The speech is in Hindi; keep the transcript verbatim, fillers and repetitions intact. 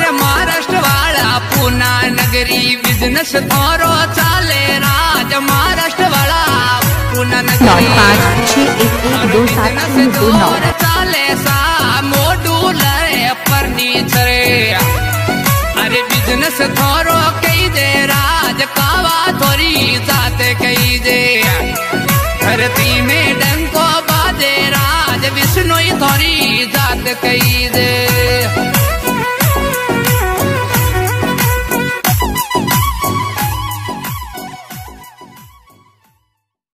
अरे महाराष्ट्र वाला पूना नगरी बिजनेस थोरो चाले राज महाराष्ट्र वाला पूना नगरी पाँच छह एक एक दो सात तीन दो नौ चाले सा मोडू लरे फर्नीचर अरे बिजनेस थोरो कई दे राज कावा थोरी जात कई दे धरती में डंको बाजे राज विष्णु थोरी जात कई दे।